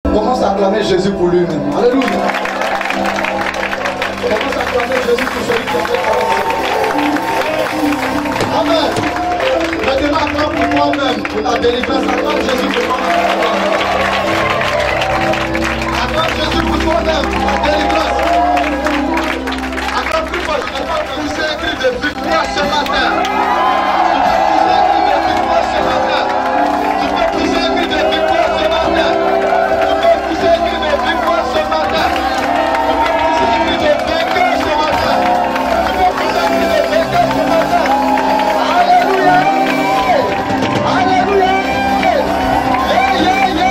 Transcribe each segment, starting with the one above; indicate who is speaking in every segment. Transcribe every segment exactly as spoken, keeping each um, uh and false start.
Speaker 1: Commence à acclamer Jésus pour lui-même. Alléluia. Commence à acclamer Jésus pour celui qui a fait la Amen. Maintenant, acclame pour toi-même, pour ta délivrance. Acclame Jésus pour toi-même. Acclame Jésus pour toi-même, pour ta délivrance. Acclame plus fort. Tu n'as pas poussé un cri de victoire ce matin. Tu peux pousser un cri de victoire ce matin. Tu peux pousser un cri de victoire ce matin. Tu peux pousser un cri de vainqueur ce matin. Tu peux pousser un cri de vainqueur ce matin. Alléluia. Alléluia. Yeah, yeah,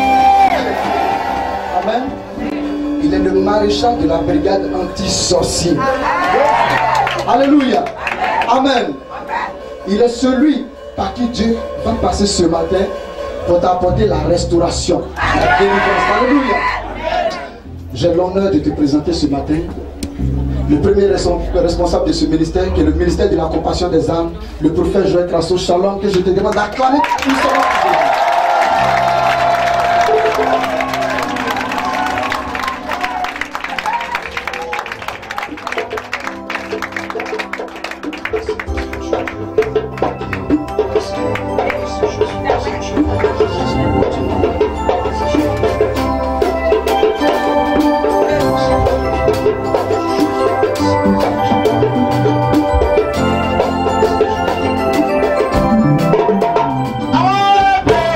Speaker 1: yeah. Amen. Il est le maréchal de la brigade anti-sorcier. Alléluia. Amen. Il est celui par qui Dieu va passer ce matin pour t'apporter la restauration. La délivrance. Alléluia. J'ai l'honneur de te présenter ce matin le premier responsable de ce ministère, qui est le ministère de la compassion des âmes, le prophète Joël Crasso Shalom, que je te demande d'acclamer tout ça.
Speaker 2: Amen.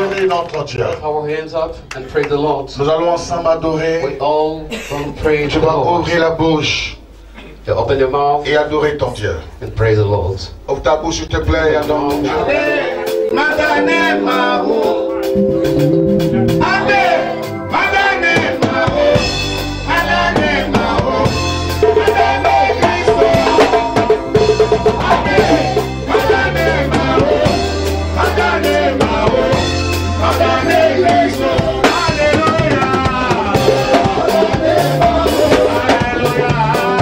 Speaker 2: adorer notre Dieu.
Speaker 3: Our hands up and praise the Lord.
Speaker 2: Nous allons ensemble adorer.
Speaker 3: We all from praise
Speaker 2: Tu
Speaker 3: the
Speaker 2: vas
Speaker 3: Lord.
Speaker 2: ouvrir la bouche
Speaker 3: You open your mouth
Speaker 2: et adorer ton Dieu.
Speaker 3: and praise the Lord.
Speaker 2: Ouvre ta bouche, s'il te plaît, et adore ton Dieu. Madane Mao. Allez, Madane Mao. Madane Mao. Madane Christo. Allez, Madane Mao. Madane Mao. Madane Christo. Alléluia. Madane Mao. Alléluia.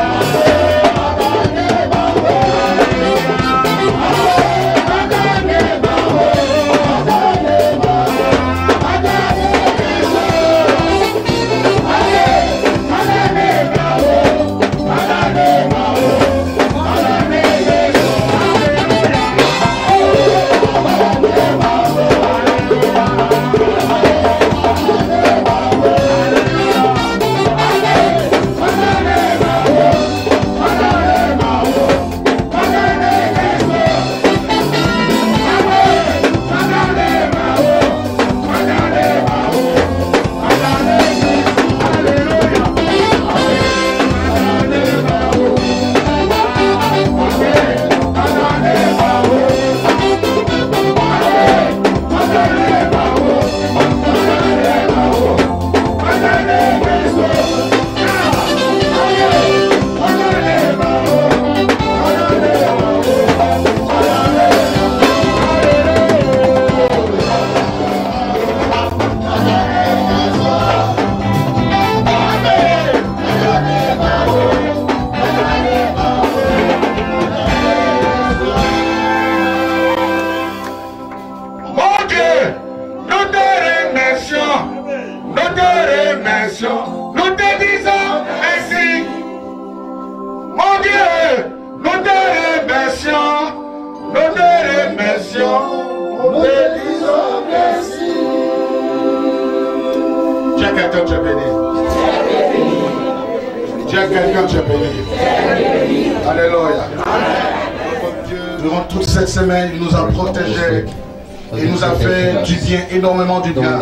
Speaker 2: Durant toute cette semaine, il nous a protégés. Il nous a fait du bien, énormément du bien.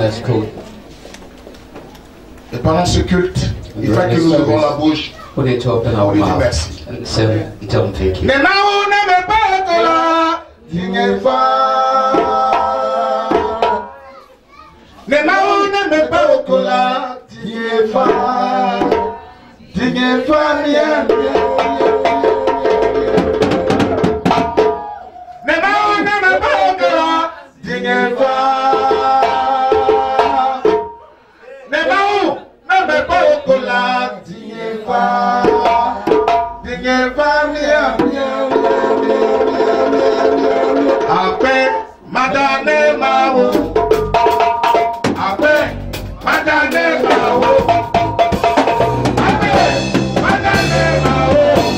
Speaker 2: Et pendant ce culte, il faut que nous ouvrons la bouche pour lui dire merci. Après, Madane Mao. Après, Madane Mao. Après, Madane Mao.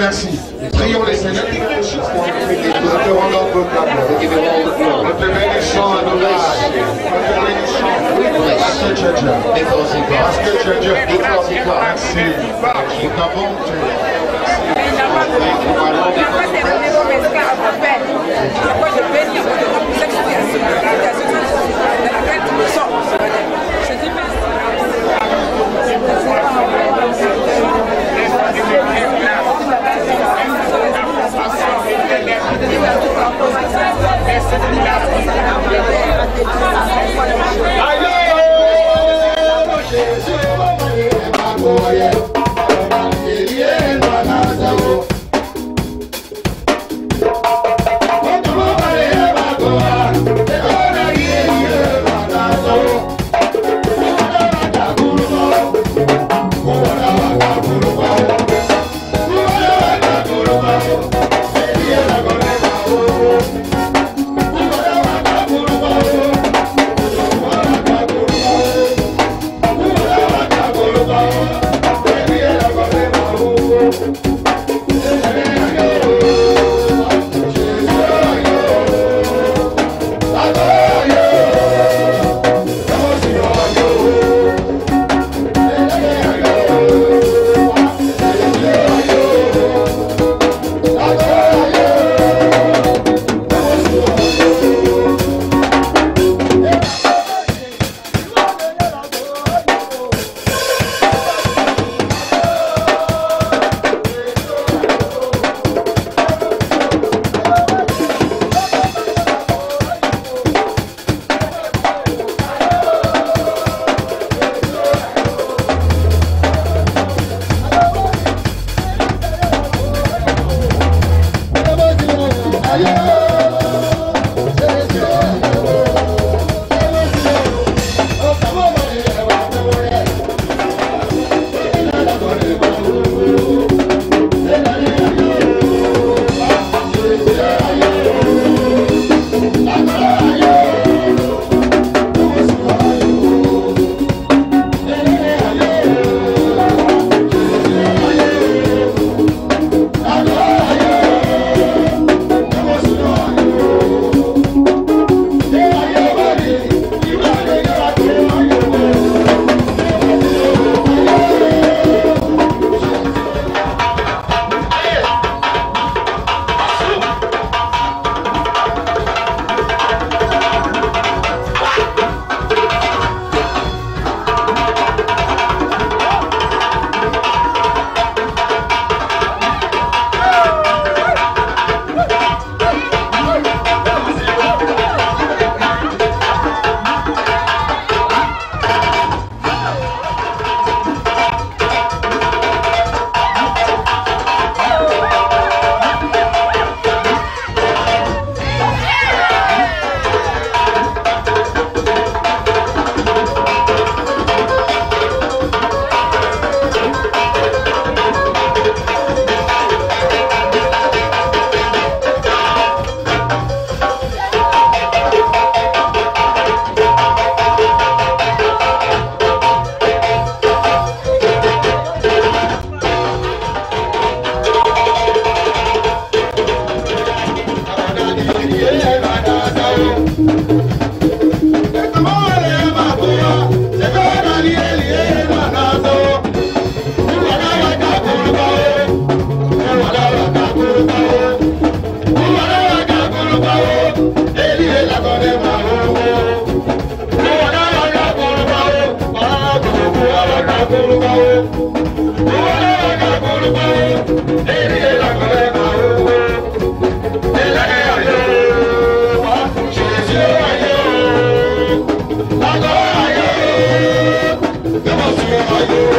Speaker 2: merci. Prions les Seigneurs. Nous te rendons beaucoup. Nous te bénissons et nous laissons. Nous te bénissons. Parce que tu es Dieu. Parce que tu es Dieu. Merci. Pour ta bonté. Come on,